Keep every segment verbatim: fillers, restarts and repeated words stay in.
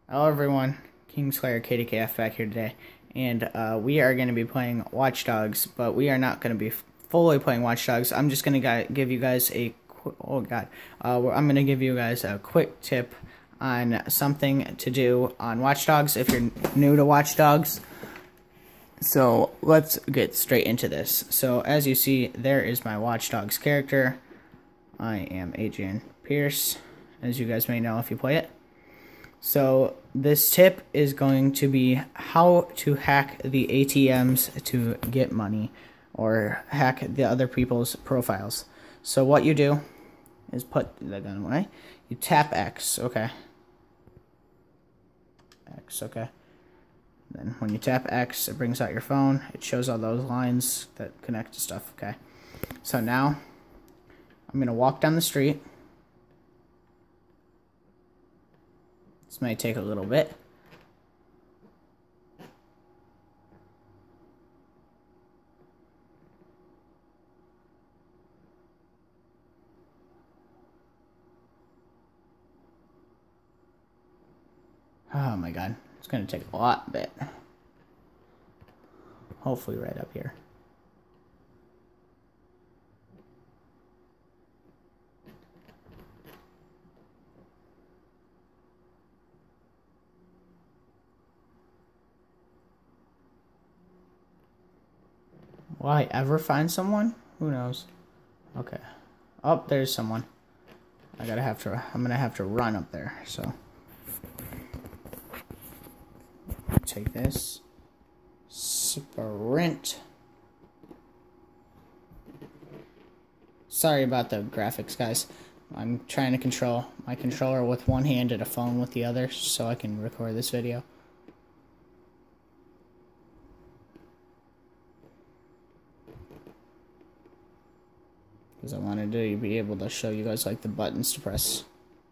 Hello everyone, Kingslayer K D K F back here today, and uh, we are going to be playing Watch Dogs, but we are not going to be fully playing Watch Dogs. I'm just going to give you guys a, oh god, uh, I'm going to give you guys a quick tip on something to do on Watch Dogs if you're new to Watch Dogs. So let's get straight into this. So as you see, there is my Watch Dogs character. I am Adrian Pierce, as you guys may know if you play it. So this tip is going to be how to hack the A T Ms to get money, or hack the other people's profiles. So what you do is put the gun away. You tap X, okay. X, okay. Then when you tap X, it brings out your phone. It shows all those lines that connect to stuff, okay. So now I'm gonna walk down the street. This might take a little bit. Oh my god, it's gonna take a lot bit. Hopefully right up here. Will I ever find someone? Who knows? Okay. Oh, there's someone. I gotta have to, I'm gonna have to run up there, so. Take this. Sprint. Sorry about the graphics, guys. I'm trying to control my controller with one hand and a phone with the other so I can record this video. Because I wanted to be able to show you guys like the buttons to press.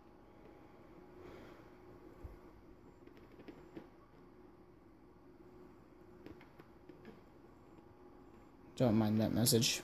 Don't mind that message.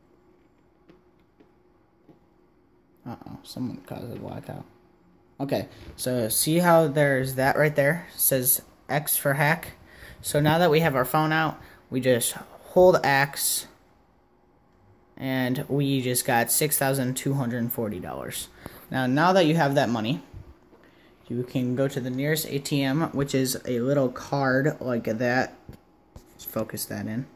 Uh-oh, someone caused a blackout. Okay, so see how there's that right there? It says X for hack. So now that we have our phone out, we just hold X, and we just got six thousand two hundred forty dollars. Now, now that you have that money, you can go to the nearest A T M, which is a little card like that. Let's focus that in.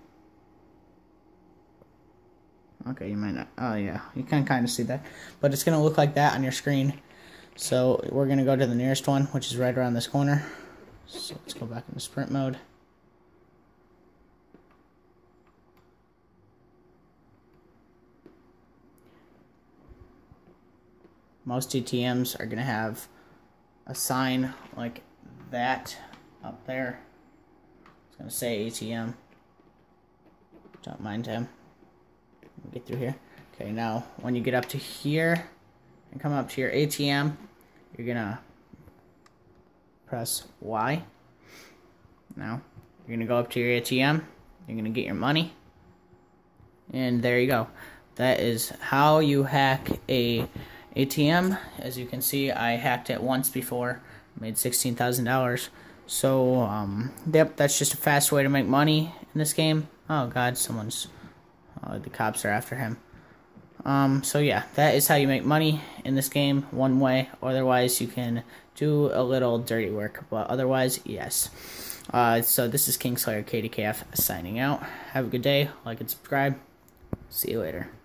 Okay, you might not. Oh, yeah. You can kind of see that. But it's going to look like that on your screen. So we're going to go to the nearest one, which is right around this corner. So let's go back into sprint mode. Most A T Ms are going to have a sign like that up there. It's going to say A T M. Don't mind him. Get through here. Okay, now when you get up to here and come up to your A T M, you're gonna press Y. Now you're gonna go up to your A T M, you're gonna get your money, and there you go. That is how you hack a ATM. As you can see, I hacked it once before, made sixteen thousand dollars. So um yep, that's just a fast way to make money in this game. Oh god, someone's Uh, the cops are after him. Um, so yeah, that is how you make money in this game, one way. Otherwise, you can do a little dirty work, but otherwise, yes. Uh, so this is Kingslayer K D K F signing out. Have a good day, like and subscribe. See you later.